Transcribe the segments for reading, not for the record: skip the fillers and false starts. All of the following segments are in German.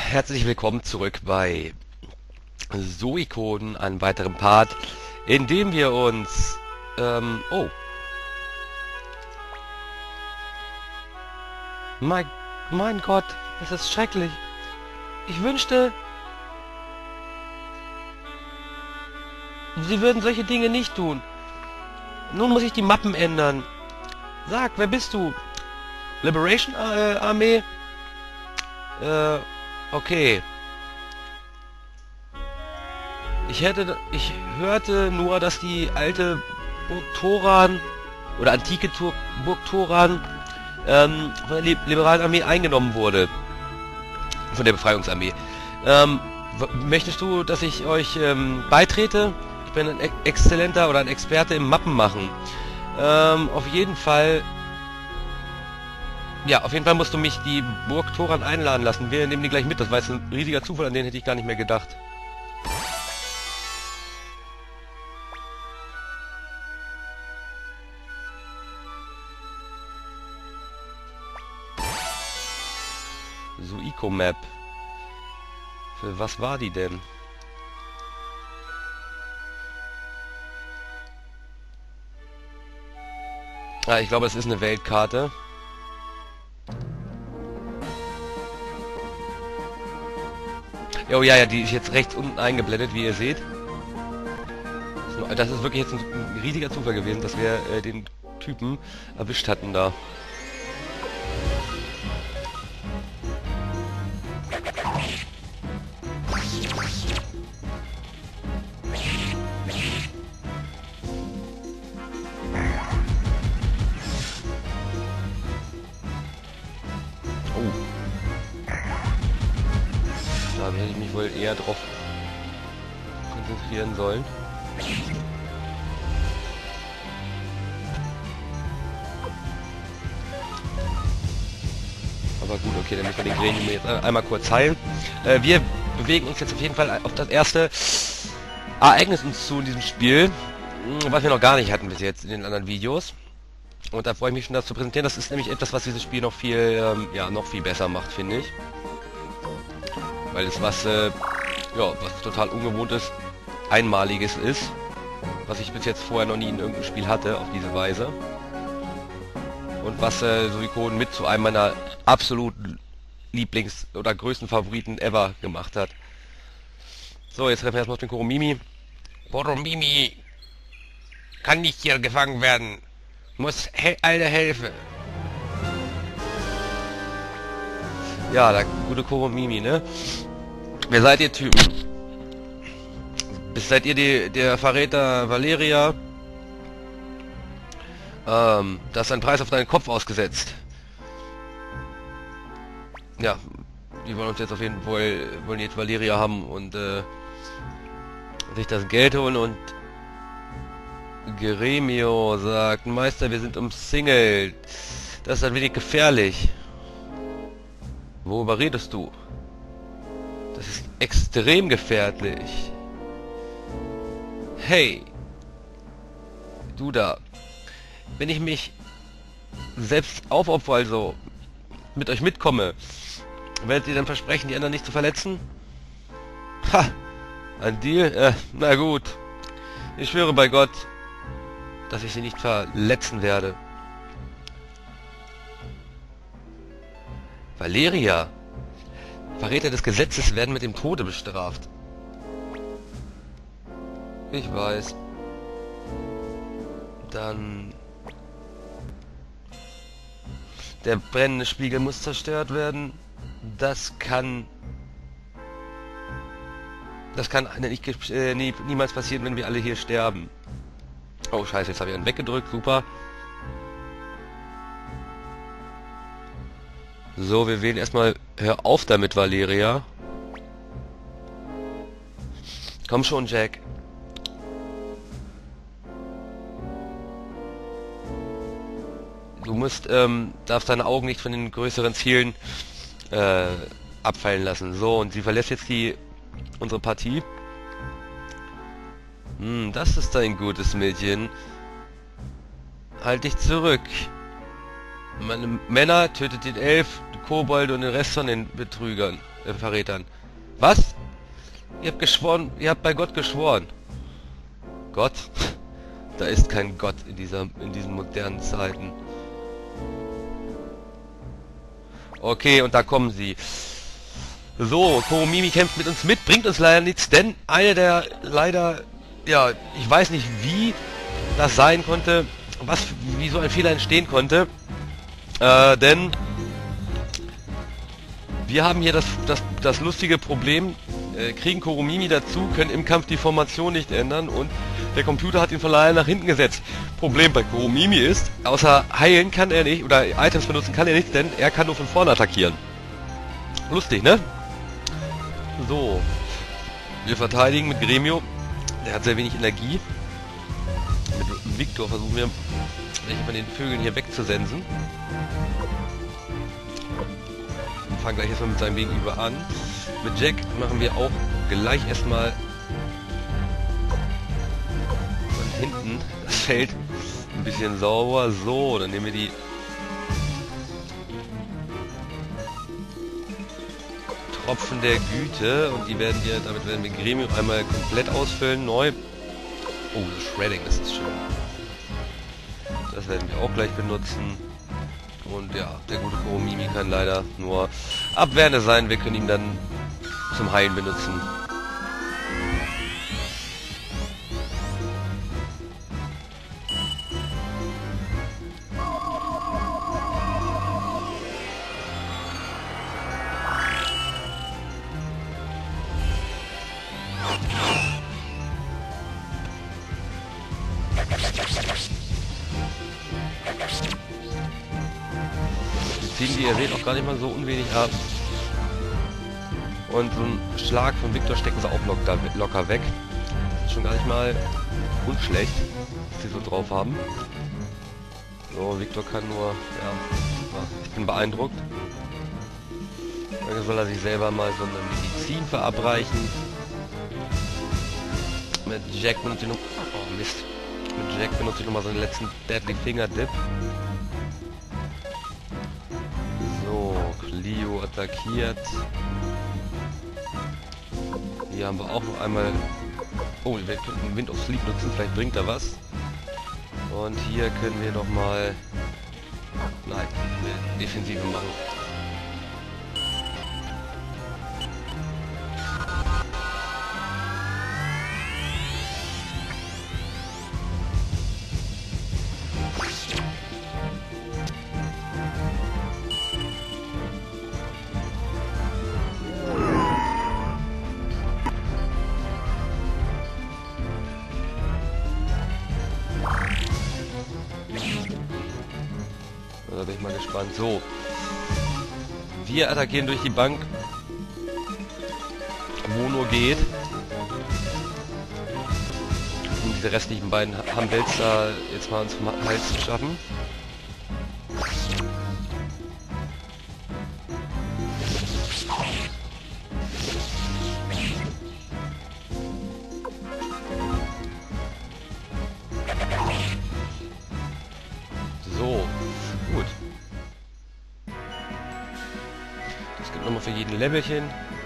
herzlich willkommen zurück bei Suikoden, einem weiteren Part, in dem wir uns, oh. Mein Gott, das ist schrecklich. Ich wünschte, sie würden solche Dinge nicht tun. Nun muss ich die Mappen ändern. Sag, wer bist du? Liberation Armee? Okay. Ich hörte nur, dass die alte Burg Toran oder antike Burg Toran von der liberalen Armee eingenommen wurde. Von der Befreiungsarmee. Möchtest du, dass ich euch beitrete? Ich bin ein exzellenter oder ein Experte im Mappenmachen. Auf jeden Fall... Ja, auf jeden Fall musst du mich die Burg Toran einladen lassen. Wir nehmen die gleich mit. Das war jetzt ein riesiger Zufall, an den hätte ich gar nicht mehr gedacht. Suiko Map. Für was war die denn? Ah, ich glaube, es ist eine Weltkarte. Oh ja, die ist jetzt rechts unten eingeblendet, wie ihr seht. Das ist wirklich jetzt ein riesiger Zufall gewesen, dass wir den Typen erwischt hatten da. Da hätte ich mich wohl eher drauf konzentrieren sollen. Aber gut, okay, dann müssen wir den Gremium jetzt einmal kurz heilen. Wir bewegen uns jetzt auf jeden Fall auf das erste Ereignis uns zu in diesem Spiel, was wir noch gar nicht hatten bis jetzt in den anderen Videos. Und da freue ich mich schon, das zu präsentieren. Das ist nämlich etwas, was dieses Spiel noch viel, noch viel besser macht, finde ich. Weil es was total Ungewohntes, Einmaliges ist, was ich bis jetzt vorher noch nie in irgendeinem Spiel hatte, auf diese Weise. Und was Suikoden mit zu einem meiner absoluten Lieblings- oder größten Favoriten ever gemacht hat. So, jetzt treffen wir erstmal auf den Koromimi. Koromimi kann nicht hier gefangen werden. Muss alle helfen. Ja, der gute Koromimi, ne? Wer seid ihr Typen? Seid ihr der Verräter Valeria? Da ist ein Preis auf deinen Kopf ausgesetzt. Ja, die wollen uns jetzt auf jeden Fall, wollen jetzt Valeria haben und sich das Geld holen. Und Gremio sagt, Meister, wir sind umsingelt. Das ist ein wenig gefährlich. Worüber redest du? Das ist extrem gefährlich. Hey, du da. Wenn ich mich selbst aufopfer, also mit euch mitkomme, werdet ihr dann versprechen, die anderen nicht zu verletzen? Ha, ein Deal? Na gut. Ich schwöre bei Gott, dass ich sie nicht verletzen werde. Valeria. Verräter des Gesetzes werden mit dem Tode bestraft. Ich weiß. Dann... Der brennende Spiegel muss zerstört werden. Das kann niemals passieren, wenn wir alle hier sterben. Oh scheiße, jetzt habe ich einen weggedrückt. Super. So, wir wählen erstmal... Hör auf damit, Valeria. Komm schon, Jack. Du darfst deine Augen nicht von den größeren Zielen abfallen lassen. So, und sie verlässt jetzt unsere Partie. Das ist ein gutes Mädchen. Halt dich zurück. Meine Männer tötet den Elf, die Kobolde und den Rest von den Betrügern. Verrätern. Was? Ihr habt geschworen, ihr habt bei Gott geschworen. Gott? Da ist kein Gott in diesen modernen Zeiten. Okay, und da kommen sie. So, Kurumimi kämpft mit uns mit, bringt uns leider nichts, denn eine der leider, ja, ich weiß nicht wie das sein konnte, wie so ein Fehler entstehen konnte, denn wir haben hier das lustige Problem, kriegen Kurumimi dazu, können im Kampf die Formation nicht ändern und der Computer hat ihn von alleine nach hinten gesetzt. Problem bei Kurumimi ist, außer heilen kann er nicht, oder Items benutzen kann er nicht, denn er kann nur von vorne attackieren. Lustig, ne? So. Wir verteidigen mit Gremio. Der hat sehr wenig Energie. Mit Victor versuchen wir, welche von den Vögeln hier wegzusensen. Wir fangen gleich erstmal mit seinem Gegenüber an. Mit Jack machen wir auch gleich erstmal von hinten das Feld ein bisschen sauber. So, dann nehmen wir die Tropfen der Güte und damit werden wir Gremio einmal komplett ausfüllen, neu. Oh, das Shredding, das ist schön. Das werden wir auch gleich benutzen. Und ja, der gute Kurumimi kann leider nur Abwehrende sein. Wir können ihn dann zum Heilen benutzen. Ziehen die, ihr seht, auch gar nicht mal so unwenig ab. Und so einen Schlag von Victor stecken sie auch locker weg. Das ist schon gar nicht mal unschlecht, was sie so drauf haben. So, Victor kann nur, ja, ich bin beeindruckt. Dann soll er sich selber mal so eine Medizin verabreichen. Mit Jack benutzt ich noch, oh Mist. Mit Jack benutze ich nochmal so einen letzten Deadly Finger Dip. So, Clio attackiert. Hier haben wir auch noch einmal... Oh, wir könnten Wind of Sleep nutzen, vielleicht bringt er was. Und hier können wir nochmal... Nein, eine Defensive machen. Da bin ich mal gespannt. So. Wir attackieren durch die Bank. Wo nur geht. Um diese restlichen beiden Humbles da jetzt mal zum Hals zu schaffen. So. Gut. Das gibt nochmal für jeden Levelchen.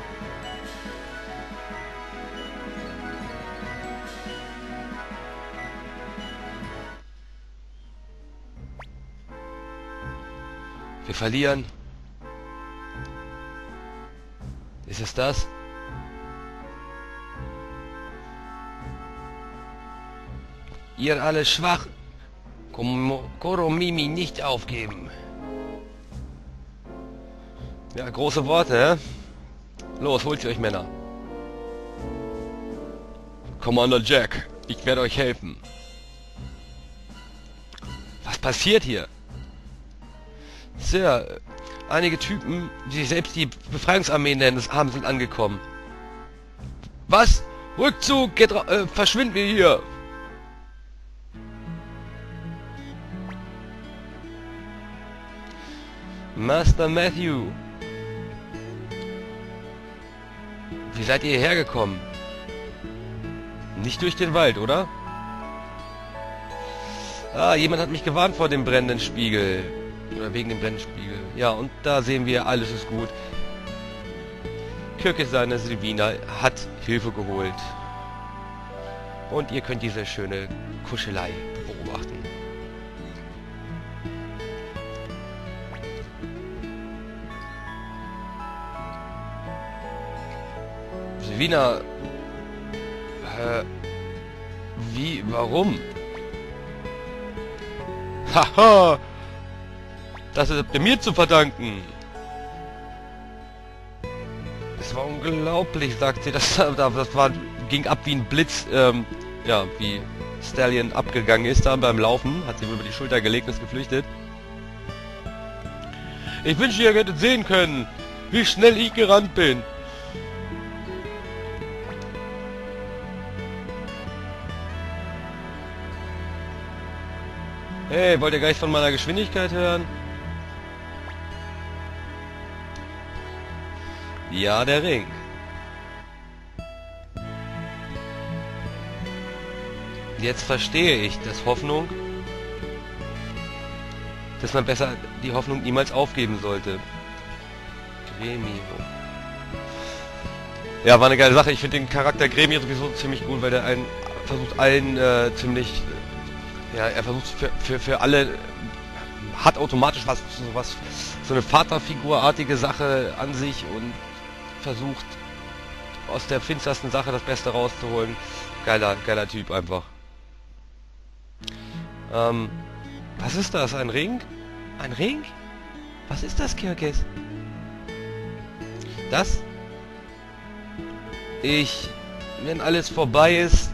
Wir verlieren. Ist es das? Ihr alle schwach. Kurumimi nicht aufgeben. Ja, große Worte, hä? Los, holt sie euch, Männer. Commander Jack, ich werde euch helfen. Was passiert hier? Sir, einige Typen, die sich selbst die Befreiungsarmee nennen, sind angekommen. Was? Rückzug, verschwinden wir hier! Master Matthew. Wie seid ihr hierher gekommen? Nicht durch den Wald, oder? Ah, jemand hat mich gewarnt vor dem brennenden Spiegel. Oder wegen dem brennenden Spiegel. Ja, und da sehen wir, alles ist gut. Kirke seine Silvina hat Hilfe geholt. Und ihr könnt diese schöne Kuschelei beobachten. Silvina... Wie? Warum? Haha! Das ist mir zu verdanken! Es war unglaublich, sagt sie. Das ging ab wie ein Blitz, ja, wie Stallion abgegangen ist da beim Laufen. Hat sich über die Schulter gelegt und ist geflüchtet. Ich wünschte, ihr hättet sehen können, wie schnell ich gerannt bin. Hey, wollt ihr gleich von meiner Geschwindigkeit hören? Ja, der Ring. Jetzt verstehe ich das Hoffnung, dass man besser die Hoffnung niemals aufgeben sollte. Gremio. Ja, war eine geile Sache. Ich finde den Charakter Gremio sowieso ziemlich gut, weil der einen versucht allen ziemlich... Ja, er versucht für alle... Hat automatisch so eine Vaterfigur-artige Sache an sich und versucht aus der finstersten Sache das Beste rauszuholen. Geiler Typ einfach. Was ist das? Ein Ring? Ein Ring? Was ist das, Kirkes? Das? Wenn alles vorbei ist...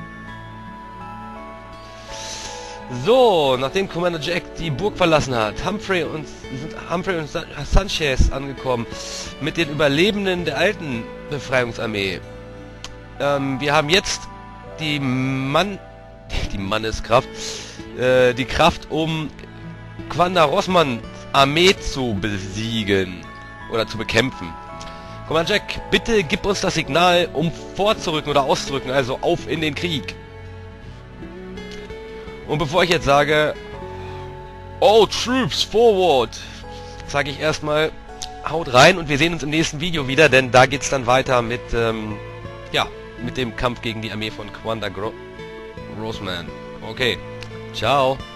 So, nachdem Commander Jack die Burg verlassen hat, Humphrey und Sanchez angekommen mit den Überlebenden der alten Befreiungsarmee. Wir haben jetzt die Manneskraft, die Kraft, um Quanda Rossmanns Armee zu besiegen oder zu bekämpfen. Commander Jack, bitte gib uns das Signal, um vorzurücken oder auszurücken, also auf in den Krieg. Und bevor ich jetzt sage, all troops forward, sage ich erstmal, haut rein und wir sehen uns im nächsten Video wieder, denn da geht's dann weiter mit, ja, mit dem Kampf gegen die Armee von Quanda Rossman. Okay, ciao.